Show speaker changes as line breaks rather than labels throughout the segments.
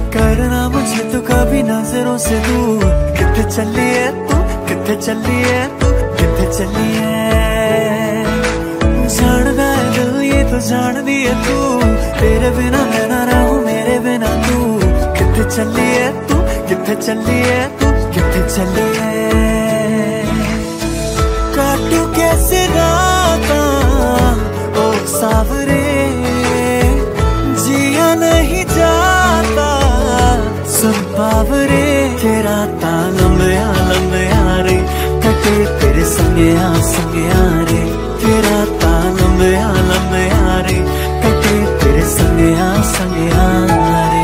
करना मुझे तो कभी नजरों से दूर। किथे चली है तू, किथे चली है तू, किथे चली है। जानना है दिल ये तो जान दी है तू, तेरे बिना मैं ना रहूं मेरे बिना तू। किथे चली है तू, किथे चली है तू, किथे चली है। काटू कैसे राता ओ सावरे, जिया नहीं जाता सुन बावरे। के राता लंबिया लंबिया रे, कटे तेरे संगिया संगिया रे। के राता लंबिया लंबिया रे, कटे तेरे संगिया संगिया रे।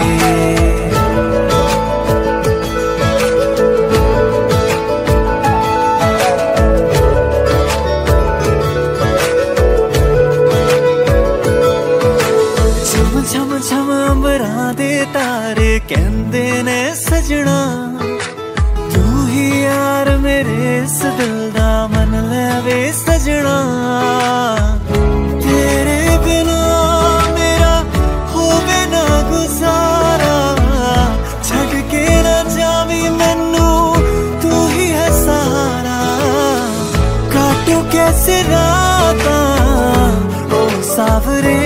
छम छम अंबरां दे तारे कहंदे ने सजना, तू ही यार मेरे इस दिल दा मन लैवे सजना। तेरे बिना मेरा होवे ना गुजारा, छड़ के ना जावी मैनू तू ही है सहारा। काटू कैसे राता ओ सावरे,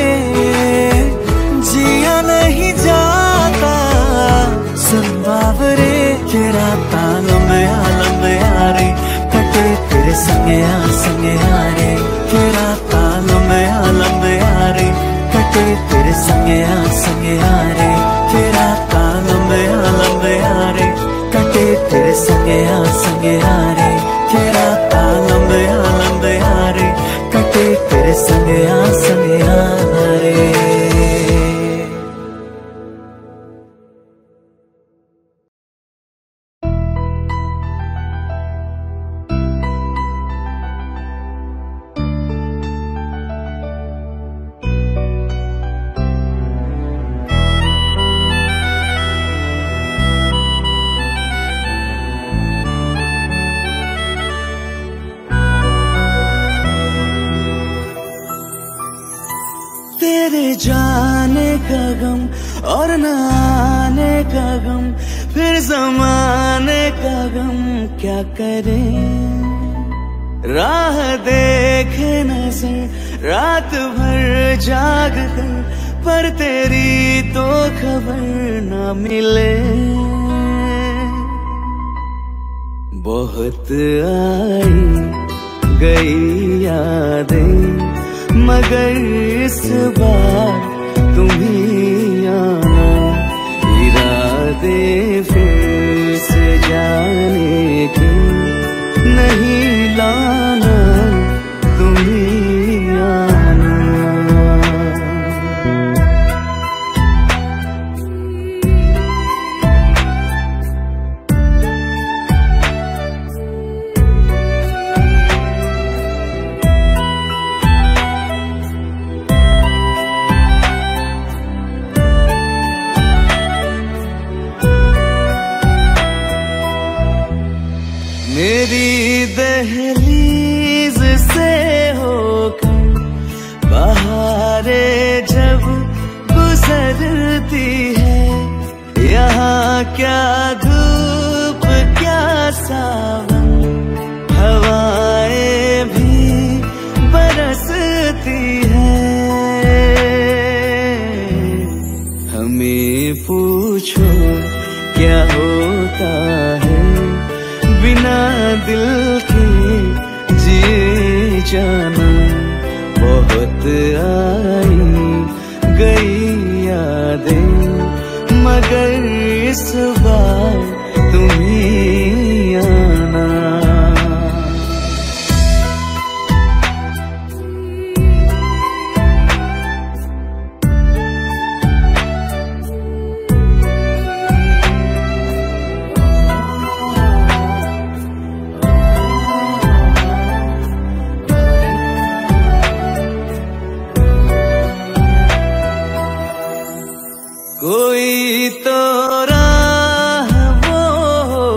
जिया नहीं जाता सुन बावरे। के राता लंबिया लंबिया रे, कटे तेरे संगिया संगिया रे। के राता लंबिया लंबिया रे, कटे तेरे संगिया संगिया रे। के राता लंबिया लंबिया रे, कटे तेरे संगिया संगिया रे। के राता लंबिया लंबिया रे, कटे तेरे संगिया संगिया रे। तेरे जाने का गम और न आने का गम, फिर जमाने का गम क्या करे। राह देखे नजर रात भर जाग कर, पर तेरी तो खबर न मिले। बहुत आई गई यादें, मगर इस बार तुम ही आना। इरादे फिर से जाने के नहीं लाना, तुम ही आना। मेरी दहलीज से होकर बहारें जब गुजरती है, यहाँ क्या धूप क्या सावन, हवाएं भी बरसती है। हमें पूछो क्या होता है बिना दिल के जिए जाना। बहुत आई गई यादें, मगर इस बार तुम ही आना। कोई तो राह वो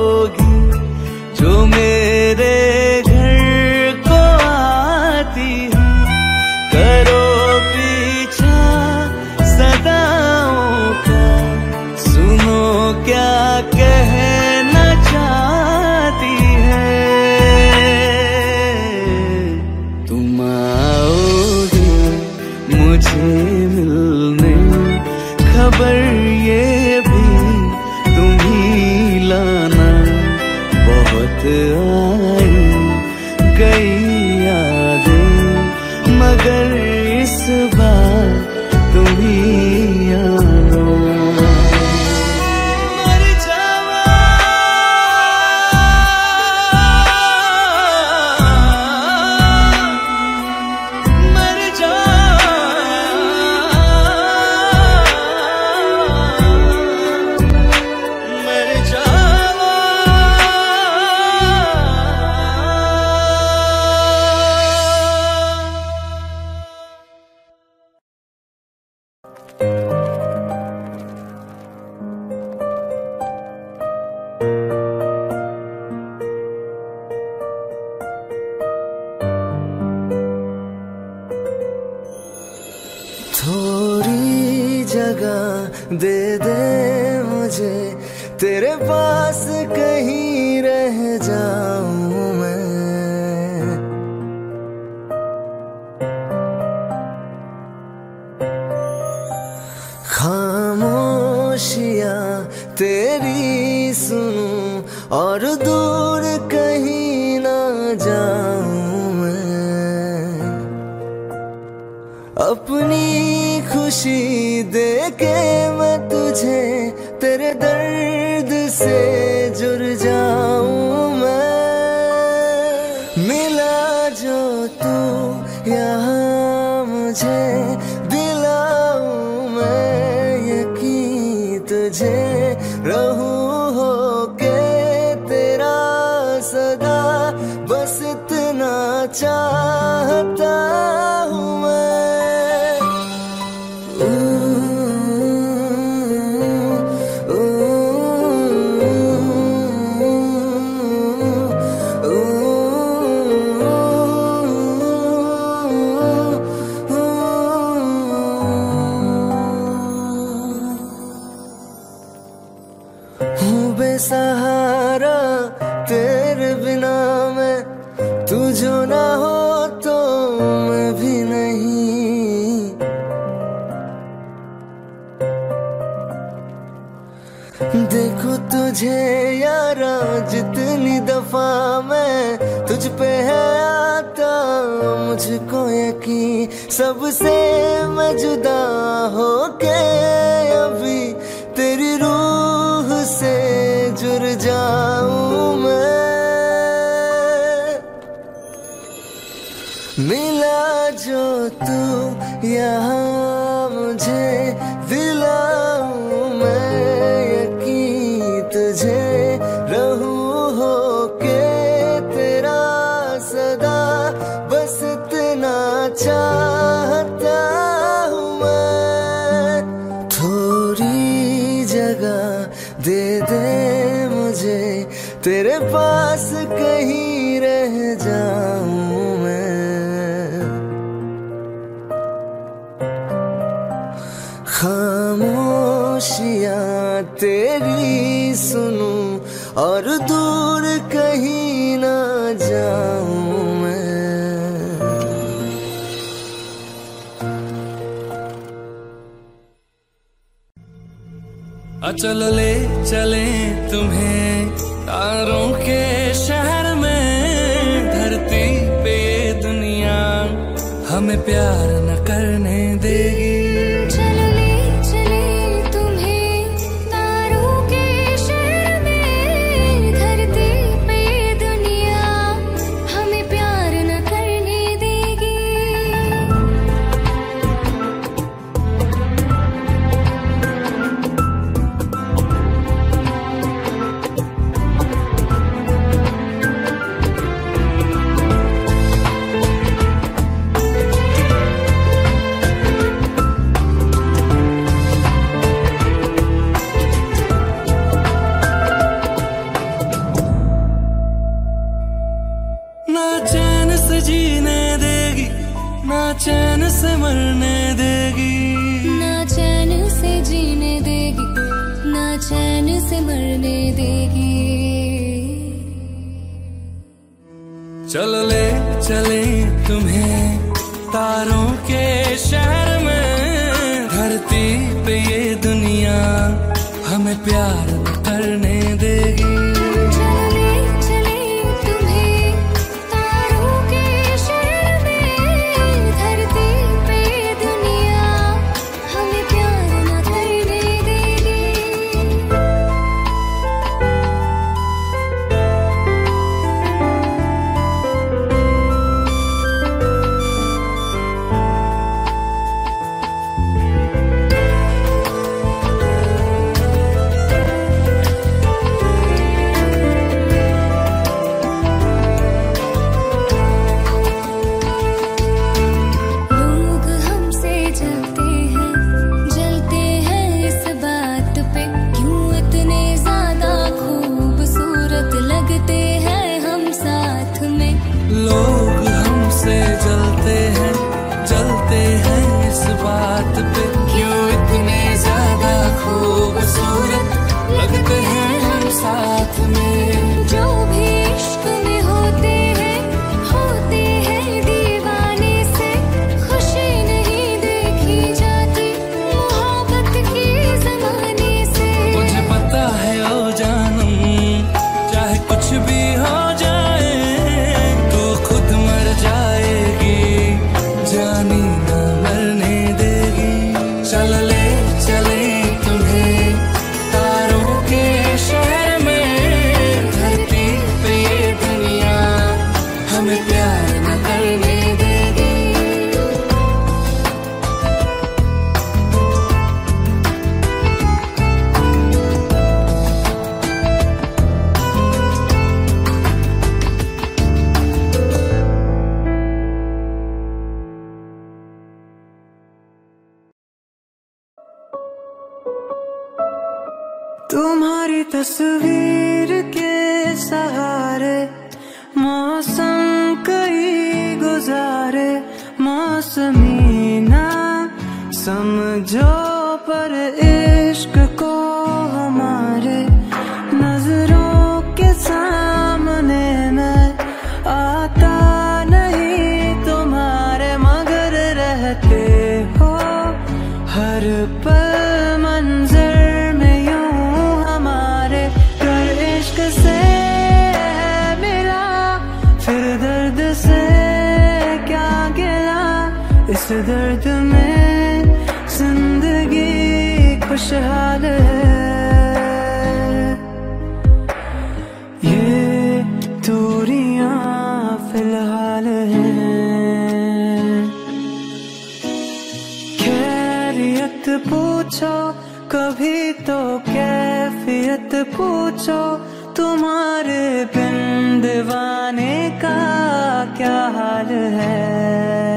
दे दे मुझे, तेरे पास कहीं रह जाऊं मैं। खामोशियां तेरी सुनूं और दूर कहीं ना जाऊं मैं। अपनी खुशी देके मैं तुझे तेरे दर्द से जुड़ जाऊं मैं। मिला जो तू यहाँ मुझे, दिलाऊं मैं यकीन तुझे, रहूं होके तेरा सदा, बस इतना चाहता हूँ मैं। बेसहारा तेरे बिना मैं, तू जो ना हो तो मैं भी नहीं। देखो तुझे यारा जितनी दफा मैं तुझ पे है आता, मुझको यकीन सबसे मैं जुदा होके अभी तेरी रूह से जुड़ जाऊं मैं। मिला जो तू यहाँ मुझे, दिलाऊं मैं यकीन तुझे, रहूं होके तेरा सदा, बस इतना चाहता हूँ मैं। थोड़ी जगह दे दे मुझे, तेरे पास कहीं रह जाऊं मैं। खामोशियां तेरी सुनूं और दूर कहीं ना जाऊं मैं।
चल ले चले तुम्हें तारों के शहर में, धरती पे ये दुनिया हमें प्यार न करने देगी। चैन से मरने देगी,
ना चैन से जीने देगी, ना चैन से मरने देगी।
चल ले चले तुम्हें तारों के शहर में, धरती पे ये दुनिया हमें प्यार न करने देगी।
तुम्हारी तस्वीर के सहारे मौसम कई गुजारे, मौसमी ना समझो पर इश्क को हमारे नजरों के सामने मैं आता नहीं तुम्हारे, मगर रहते हो हर पल मंजर में यूं हमारे। कर इश्क से मिला फिर दर्द से क्या गिला, इस दर्द में जिंदगी खुशहाल है। ये दूरियां फिलहाल हैं। खैरियत पूछो कभी तो कैफियत पूछो, तुम्हारे बिन दीवाने का क्या हाल है।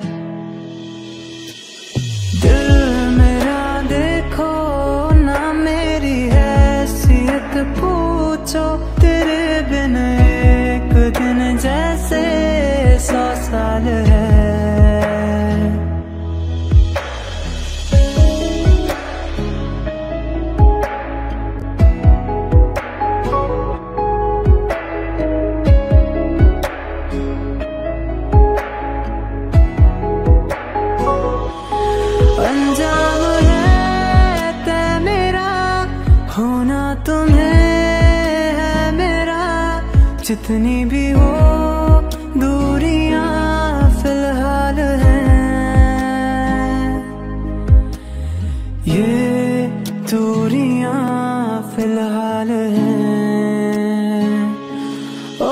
दिल मेरा देखो ना मेरी हैसियत पूछो, तेरे बिन एक दिन जैसे 100 साल है। अंजाम है तय मेरा, होना तुम्हें है मेरा, जितनी भी हो दूरियां फिलहाल हैं। ये दूरियां फिलहाल हैं। ओ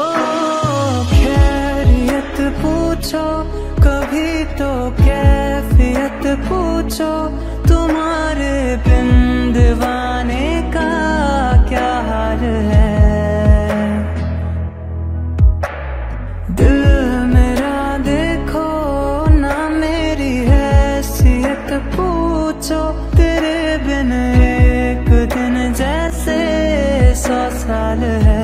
खैरियत पूछो कभी तो कैफियत पूछो, तुम्हारे बिन दीवाने का क्या हाल है। दिल मेरा देखो ना मेरी हैसियत पूछो, तेरे बिन एक दिन जैसे 100 साल है।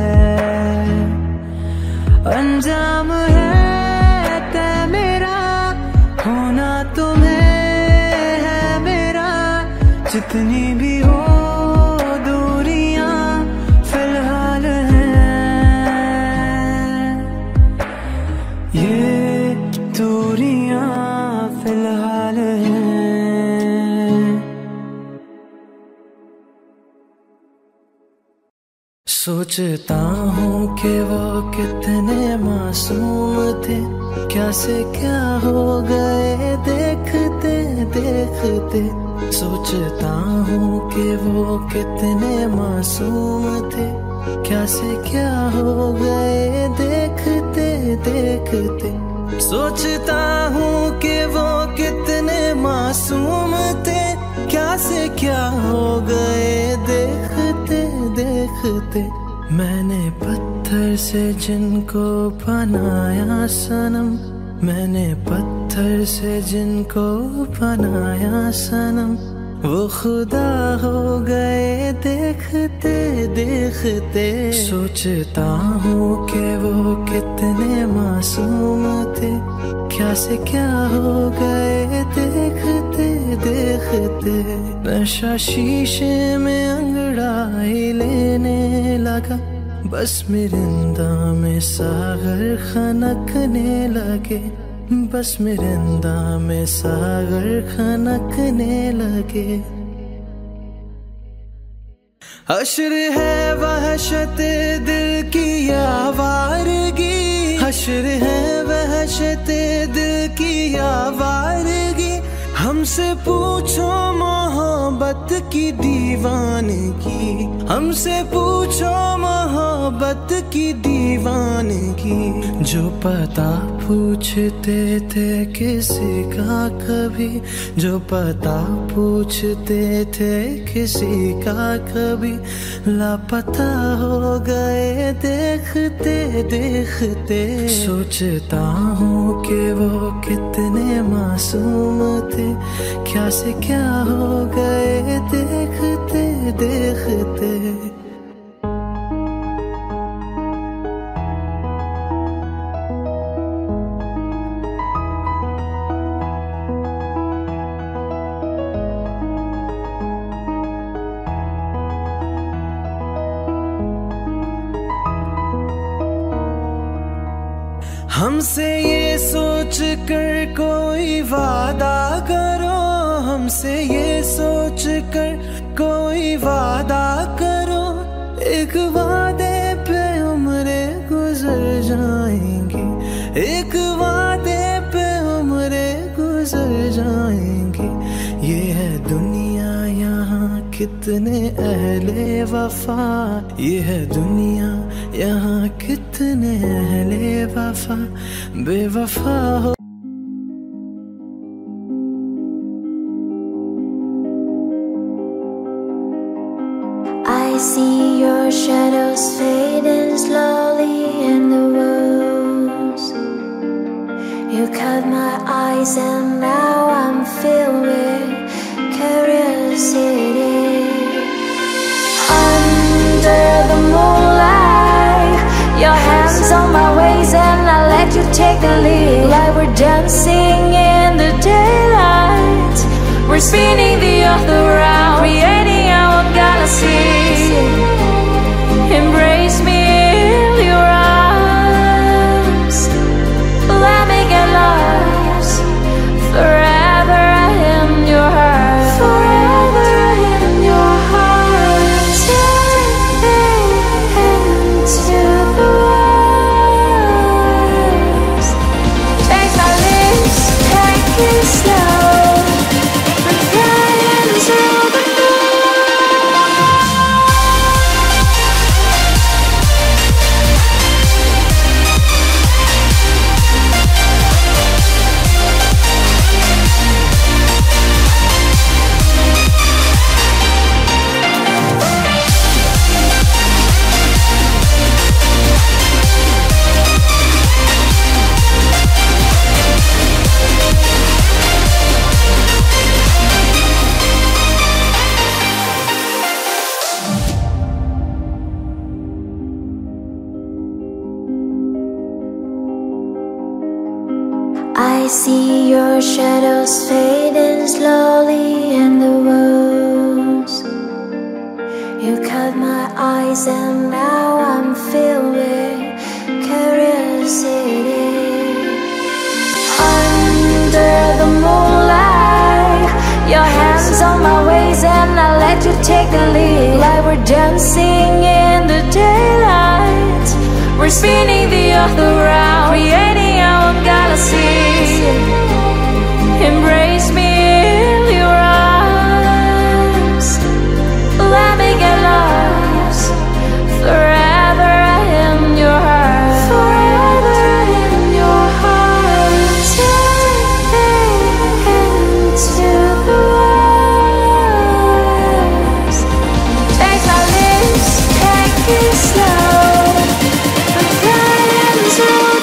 अंजाम है तय मेरा, होना तुम्हें है मेरा, जितनी भी हो दूरियां फिलहाल हैं। ये दूरियां फिलहाल हैं। सोचता हूँ कि वो कितने मासूम थे, क्या से क्या हो गए देखते देखते। सोचता हूँ कि वो कितने मासूम थे, क्या से क्या हो गए देखते देखते। सोचता हूँ कि वो कितने मासूम थे, क्या से क्या हो गए देखते देखते। मैंने पत्थर से जिनको बनाया सनम, मैंने पत्थर से जिनको बनाया सनम, वो खुदा हो गए देखते देखते। सोचता हूँ कि वो कितने मासूम थे, क्या से क्या हो गए देखते देखते। नशा शीशे में अंगड़ाई लेने लगा, बस मिरिंदा में सागर खनकने लगे, बस मिरिंदा में सागर खनकने लगे। हश्र है वहशत दिल की आवारगी, हश्र है वहशत दिल की आवारगी। हमसे पूछो मोहब्बत की दीवानगी, हमसे पूछो मोहब्बत की दीवानगी। जो पता पूछते थे किसी का कभी, जो पता पूछते थे किसी का कभी, लापता हो गए देखते देखते। सोचता हूँ कि वो कितने मासूम थे, क्या से क्या हो गए देखते देखते। हमसे ये सोच कर कोई वादा करो, हमसे ये सोच कर कोई वादा करो, एक वादे पे उम्रें गुजर जाएंगी, एक वादे पे उम्रें गुजर जाएंगी। ये है दुनिया यहाँ कितने अहले वफा, ये है दुनिया यहाँ कितने अहले वफा बेवफा हो।
I see your shadows fading slowly in the woods. You caught my eyes and now I'm filled with curiosity. Under the moonlight, your hands on my waist and I let you take the lead. Like we're dancing in the daylight, we're spinning the earth around, creating our own galaxy. Embrace me in your arms, let me get lost, forever in your heart, forever in your heart. Take into the words, take my lips, take it slow, we're flying through the I see your shadows fading slowly in the woods. You caught my eyes and now I'm filled with curiosity. Under the moonlight, your hands on my waist and I let you take the lead. Like we're dancing in the daylight, we're spinning the earth around, creating our own galaxy. Embrace me in your arms, let me get lost, forever in your heart, forever in your heart. Take into the words, take my lips, take it slow, we're flying through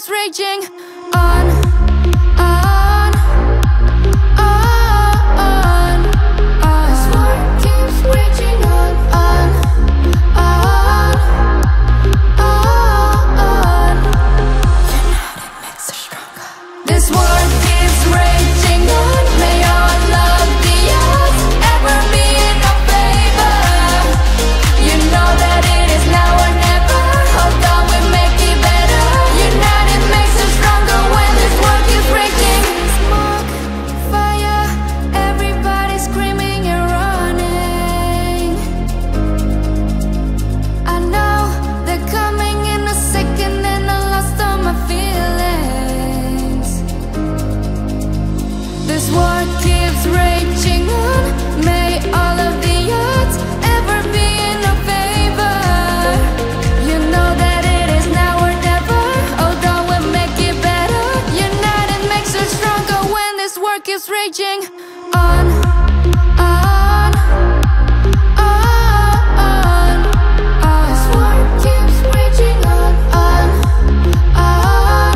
keeps raging on, on, on, on. This war keeps raging on, on, on, on. You know that makes us stronger. This war keeps raging on. May all of the odds ever be in our favor. You know that it is now or never. Hold on, we make it better. United makes us stronger when this war keeps raging. Smoke, fire, everybody screaming and running. I know they're coming in a second and I lost all my feelings. This war keeps raging on. May all of the odds ever be in our favor. You know that it is now or never. Hold on, we'll make it better. United makes us stronger when this war keeps raging on, on, on, on. This war keeps raging on, on, on,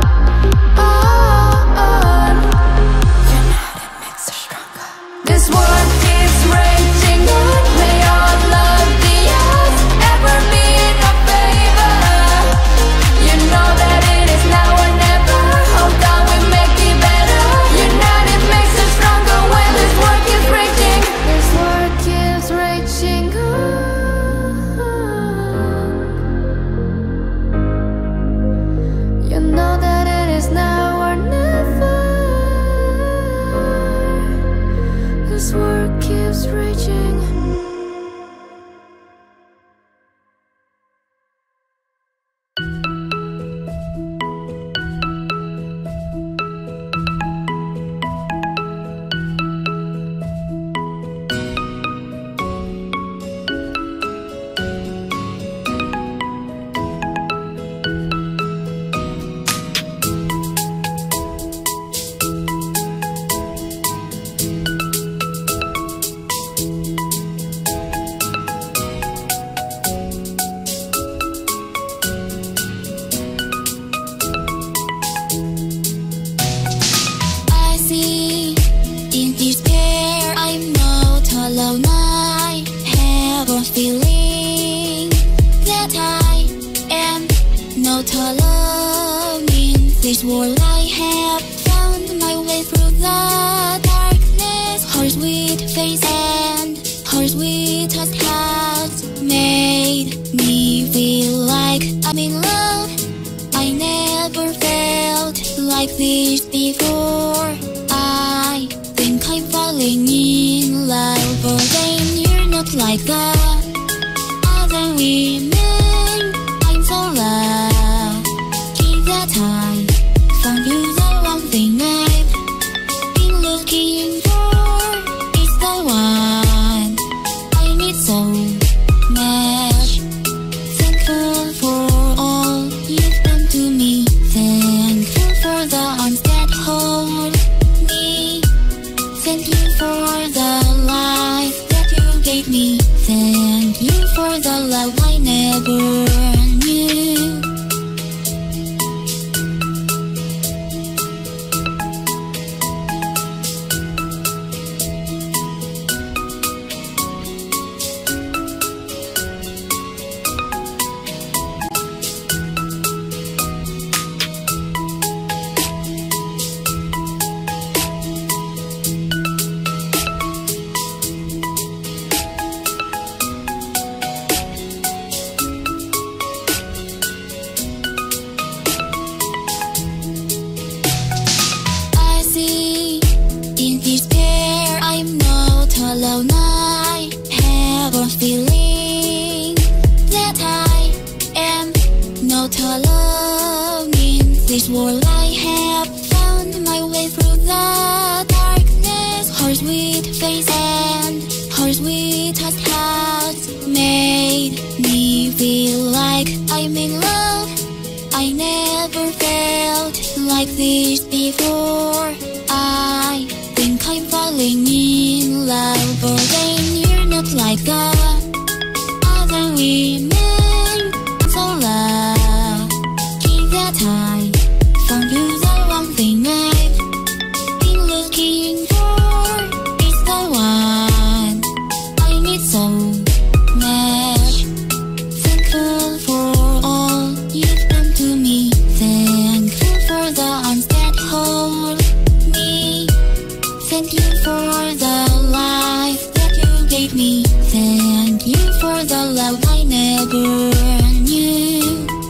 on. United makes us stronger. This war keeps raging on. May all of the odds ever be in our favor. You know that it is now or never. Hold on, we make it better. United makes us stronger when this war keeps raging. This war keeps raging on. You know that it is now or never. This war keeps raging. I see in despair I'm not alone. I have a feeling that I am not alone in this world. I have found my way through the darkness. Her sweet face and her sweetest has made me feel like I'm in love. I never felt like this before. I think I'm falling in love, but then you're not like the other women. I'm so lucky that I found you, the one thing I've been looking for. It's the one I need so much. Thankful for all you've done to me. Thankful for the arms that hold me. Thank you for the life that you gave me. Thank you for the love I never knew. I see in despair I'm not alone. I have a feeling that I am not alone in this world. I have found my way through the darkness. Her sweet face and her sweetest has made me feel like I'm in love. I never felt like this before. I think I'm falling in love, but then you're not like the other women. So lucky that I
Thank you for the life that you gave me. Thank you for the love I never knew.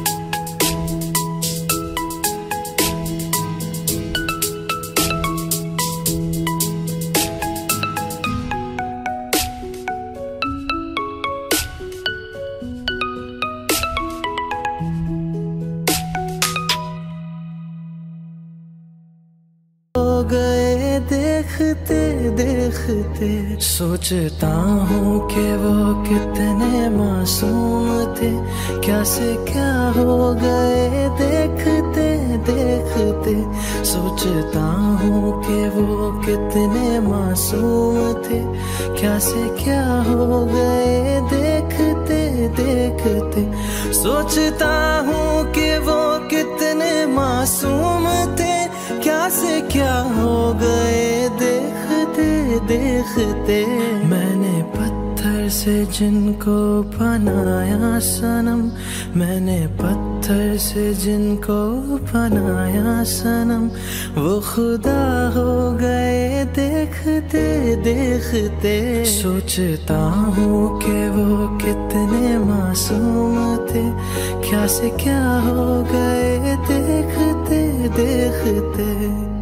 हो गए देखते देखते, सोचता हूँ कि वो कितने मासूम थे, क्या से क्या हो गए देखते देखते। सोचता हूँ कि वो कितने मासूम थे, क्या से क्या हो गए देखते देखते। सोचता हूँ कि वो कितने मासूम थे, क्या से क्या हो गए देखते देखते। मैंने पत्थर से जिनको बनाया सनम, मैंने पत्थर से जिनको बनाया सनम, वो खुदा हो गए देखते देखते। सोचता हूँ कि वो कितने मासूम थे, क्या से क्या हो गए देखते देखते।